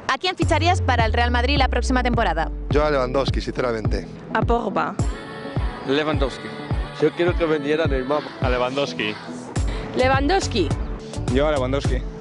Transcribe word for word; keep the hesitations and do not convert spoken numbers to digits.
¿A quién ficharías para el Real Madrid la próxima temporada? Yo a Lewandowski, sinceramente. A Pogba. Lewandowski. Yo quiero que vendiera Neymar. A Lewandowski. Lewandowski. Yo a Lewandowski.